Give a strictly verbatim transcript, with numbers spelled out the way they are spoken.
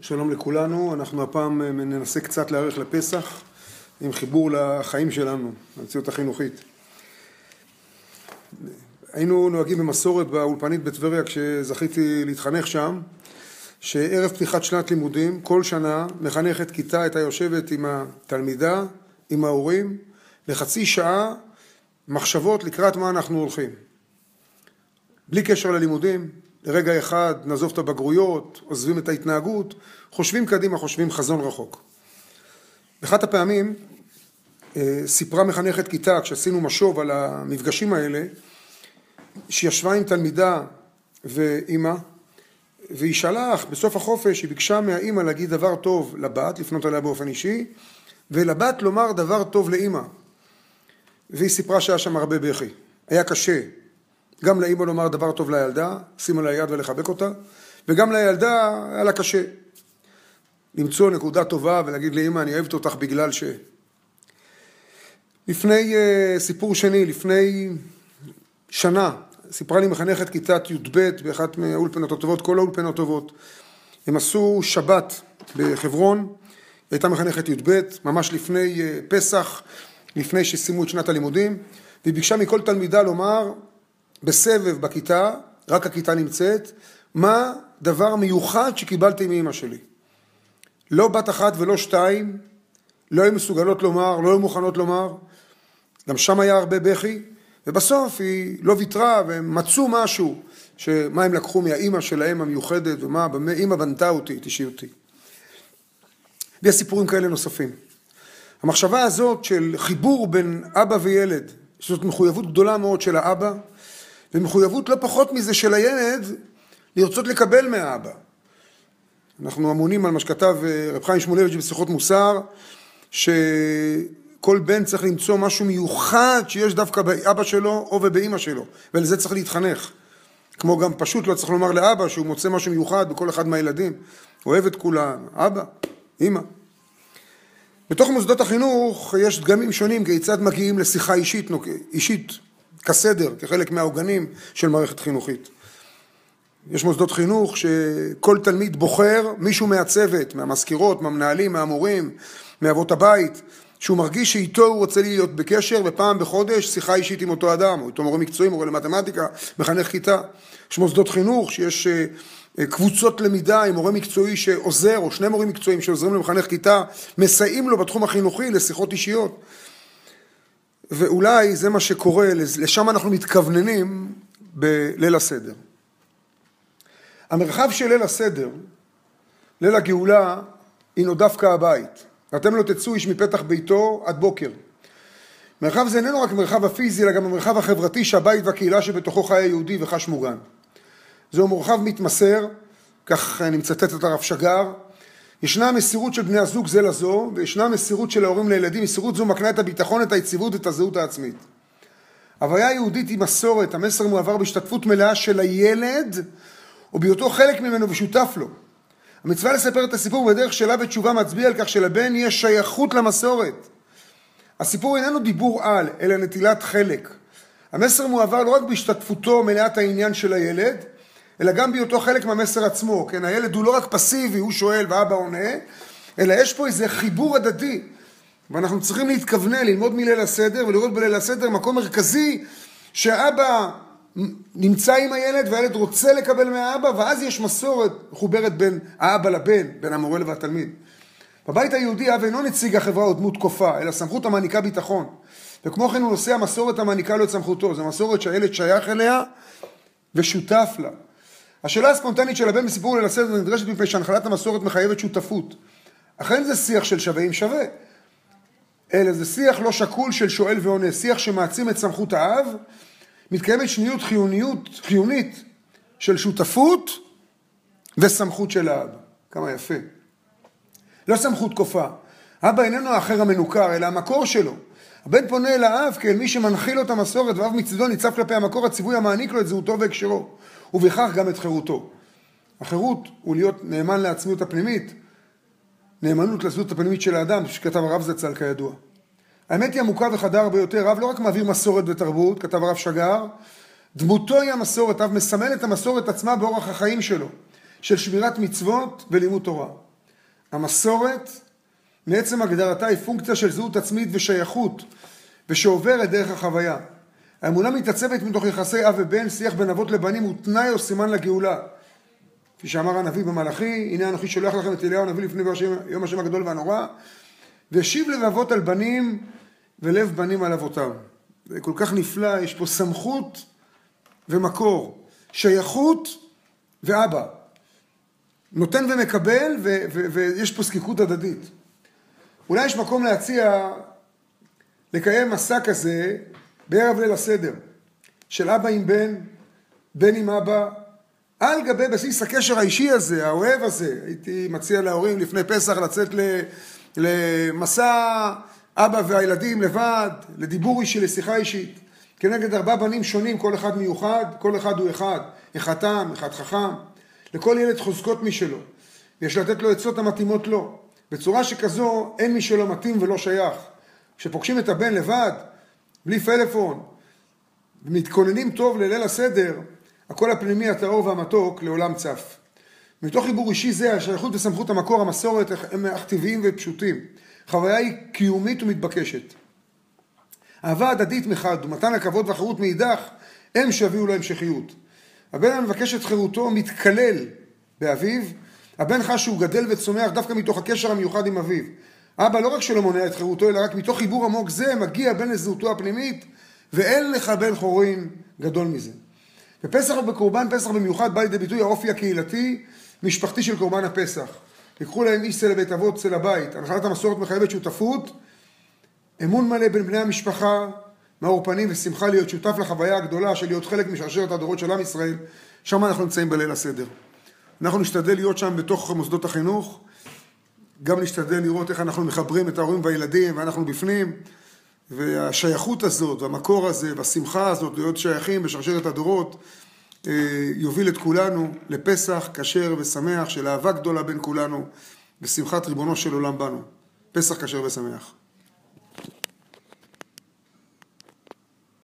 שלום לכולנו, אנחנו הפעם ננסה קצת להערך לפסח עם חיבור לחיים שלנו, למציאות החינוכית. היינו נוהגים במסורת באולפנית בטבריה כשזכיתי להתחנך שם, שערב פתיחת שנת לימודים, כל שנה מחנכת כיתה הייתה יושבת עם התלמידה, עם ההורים, לחצי שעה מחשבות לקראת מה אנחנו הולכים. בלי קשר ללימודים, לרגע אחד נעזוב את הבגרויות, עוזבים את ההתנהגות, חושבים קדימה, חושבים חזון רחוק. באחת הפעמים סיפרה מחנכת כיתה, כשעשינו משוב על המפגשים האלה, שישבה עם תלמידה ואימא, והיא שאלה, בסוף החופש היא ביקשה מהאימא להגיד דבר טוב לבת, לפנות עליה באופן אישי, ולבת לומר דבר טוב לאימא. והיא סיפרה שהיה שם הרבה בכי. היה קשה. גם לאמא לומר דבר טוב לילדה, שימו לה יד ולחבק אותה, וגם לילדה היה לה קשה. למצוא נקודה טובה ולהגיד לאמא, אני אוהבת אותך בגלל ש... לפני uh, סיפור שני, לפני שנה, סיפרה לי מחנכת כיתת י"ב באחת מהאולפנות הטובות, כל האולפנות הטובות. הם עשו שבת בחברון, הייתה מחנכת י"ב, ממש לפני uh, פסח, לפני שסיימו את שנת הלימודים, והיא ביקשה מכל תלמידה לומר, בסבב בכיתה, רק הכיתה נמצאת, מה דבר מיוחד שקיבלתי מאמא שלי. לא בת אחת ולא שתיים, לא היו מסוגלות לומר, לא היו מוכנות לומר, גם שם היה הרבה בכי, ובסוף היא לא ויתרה והם מצאו משהו, שמה הם לקחו מהאמא שלהם המיוחדת, ומה אמא בנתה אותי, את אישיותי. ויש סיפורים כאלה נוספים. המחשבה הזאת של חיבור בין אבא וילד, זאת מחויבות גדולה מאוד של האבא, ומחויבות לא פחות מזה של הילד לרצות לקבל מהאבא. אנחנו אמונים על מה שכתב רב חיים שמואלביץ' בשיחות מוסר, שכל בן צריך למצוא משהו מיוחד שיש דווקא באבא שלו או באמא שלו, ולזה צריך להתחנך. כמו גם פשוט לא צריך לומר לאבא שהוא מוצא משהו מיוחד בכל אחד מהילדים, אוהב את כולם, אבא, אמא. בתוך מוסדות החינוך יש דגמים שונים כיצד מגיעים לשיחה אישית, אישית כסדר, כחלק מהעוגנים של מערכת חינוכית. יש מוסדות חינוך שכל תלמיד בוחר מישהו מהצוות, מהמזכירות, מהמנהלים, מהמורים, מאבות הבית, שהוא מרגיש שאיתו הוא רוצה להיות בקשר, ופעם בחודש שיחה אישית עם אותו אדם, או איתו מורה מקצועי, מורה למתמטיקה, מחנך כיתה. יש מוסדות חינוך שיש קבוצות למידה עם מורה מקצועי שעוזר, או שני מורים מקצועיים שעוזרים למחנך כיתה, מסייעים לו בתחום החינוכי לשיחות אישיות. ואולי זה מה שקורה, לשם אנחנו מתכווננים בליל הסדר. המרחב של ליל הסדר, ליל הגאולה, הינו דווקא הבית. ואתם לא תצאו איש מפתח ביתו עד בוקר. מרחב זה איננו רק מרחב הפיזי, אלא גם המרחב החברתי שהבית והקהילה שבתוכו חי היהודי וחש מוגן. זהו מרחב מתמסר, כך אני מצטט את הרב שגר, ישנה מסירות של בני הזוג זה לזו, וישנה מסירות של ההורים לילדים, מסירות זו מקנה את הביטחון, את היציבות, את הזהות העצמית. הוויה היהודית היא מסורת, המסר מועבר בהשתתפות מלאה של הילד, או בהיותו חלק ממנו ושותף לו. המצווה לספר את הסיפור בדרך שאלה ותשובה מצביע על כך שלבן יש שייכות למסורת. הסיפור איננו דיבור על, אלא נטילת חלק. המסר מועבר לא רק בהשתתפותו מלאת העניין של הילד, אלא גם בהיותו חלק מהמסר עצמו. כן, הילד הוא לא רק פסיבי, הוא שואל ואבא עונה, אלא יש פה איזה חיבור הדדי. ואנחנו צריכים להתכוונן, ללמוד מליל הסדר, ולראות בליל הסדר מקום מרכזי, שהאבא נמצא עם הילד, והילד רוצה לקבל מהאבא, ואז יש מסורת מחוברת בין האבא לבן, בין המורה והתלמיד. בבית היהודי, אב אינו נציג החברה או דמות כופה, אלא סמכות המעניקה ביטחון. וכמו כן הוא נושא המסורת המעניקה לו את סמכותו. זו מסורת שהילד שייך אליה ושותף לה. השאלה הספונטנית של הבן בסיפור ליל הסדר נדרשת מפני שהנחלת המסורת מחייבת שותפות. אכן זה שיח של שווה עם שווה. אלא זה שיח לא שקול של שואל ועונה, שיח שמעצים את סמכות האב, מתקיימת שניות חיוניות, חיונית של שותפות וסמכות של האב. כמה יפה. לא סמכות כופה. אבא איננו האחר המנוכר, אלא המקור שלו. הבן פונה אל האב כאל מי שמנחיל לו את המסורת, ואב מצדו ניצב כלפי המקור הציווי המעניק לו את זהותו והקשרו, ובכך גם את חירותו. החירות הוא להיות נאמן לעצמיות הפנימית, נאמנות לזהות הפנימית של האדם, שכתב הרב זצ"ל כידוע. האמת היא עמוקה וחדה הרבה יותר, רב לא רק מעביר מסורת ותרבות, כתב הרב שגר, דמותו היא המסורת, אב מסמל את המסורת עצמה באורח החיים שלו, של שמירת מצוות ולימוד תורה. המסורת, מעצם הגדרתה, היא פונקציה של זהות עצמית ושייכות, ושעוברת דרך החוויה. האמונה מתעצבת מתוך יחסי אב ובן, שיח בין אבות לבנים הוא תנאי או סימן לגאולה. כפי שאמר הנביא במלאכי, הנה אנוכי שולח לכם את אליהו הנביא לפני יום השם הגדול והנורא, והשיב לב אבות על בנים ולב בנים על אבותם. זה כל כך נפלא, יש פה סמכות ומקור, שייכות ואבא. נותן ומקבל, ו- ו- ויש פה זקיקות הדדית. אולי יש מקום להציע, לקיים מסע כזה, בערב ליל הסדר, של אבא עם בן, בן עם אבא, על גבי בסיס הקשר האישי הזה, האוהב הזה. הייתי מציע להורים לפני פסח לצאת למסע אבא והילדים לבד, לדיבור אישי, לשיחה אישית. כנגד ארבעה בנים שונים, כל אחד מיוחד, כל אחד הוא אחד. אחד תם, אחד חכם. לכל ילד חוזקות משלו. יש לתת לו עצות המתאימות לו. בצורה שכזו אין מי שלא מתאים ולא שייך. כשפוגשים את הבן לבד, בלי פלאפון, ומתכוננים טוב לליל הסדר, הקול הפנימי הטהור והמתוק לעולם צף. מתוך חיבור אישי זה, השייכות וסמכות המקור, המסורת, הם אך טבעיים ופשוטים. חוויה היא קיומית ומתבקשת. אהבה הדדית מחד ומתן הכבוד והחירות מאידך, הם שהביאו לו המשכיות. הבן המבקש את חירותו מתקלל באביו, הבן חש שהוא גדל וצומח דווקא מתוך הקשר המיוחד עם אביו. אבא לא רק שלא מונע את חירותו, אלא רק מתוך חיבור עמוק זה מגיע בן לזהותו הפנימית, ואין לך בן חורין גדול מזה. בפסח ובקורבן פסח במיוחד בא לידי ביטוי האופי הקהילתי, משפחתי של קורבן הפסח. יקחו להם איש צא לבית אבות, צא לבית. הנחלת המסורת מחייבת שותפות, אמון מלא בין בני המשפחה, מאור פנים ושמחה להיות שותף לחוויה הגדולה של להיות חלק משרשרת הדורות של עם ישראל. שם אנחנו נמצאים בליל הסדר. אנחנו נשתדל להיות שם בתוך מוסדות החינוך, גם נשתדל לראות איך אנחנו מחברים את ההורים והילדים ואנחנו בפנים, והשייכות הזאת והמקור הזה והשמחה הזאת להיות שייכים בשרשרת הדורות יוביל את כולנו לפסח כשר ושמח של אהבה גדולה בין כולנו ושמחת ריבונו של עולם בנו. פסח כשר ושמח.